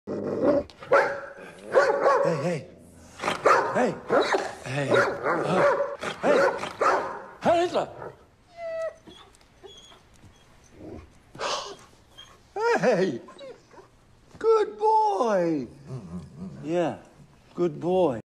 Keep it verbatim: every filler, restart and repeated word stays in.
Hey, hey. Hey. Hey. Uh, hey. Herr Hitler. Hey. Good boy. Yeah, good boy.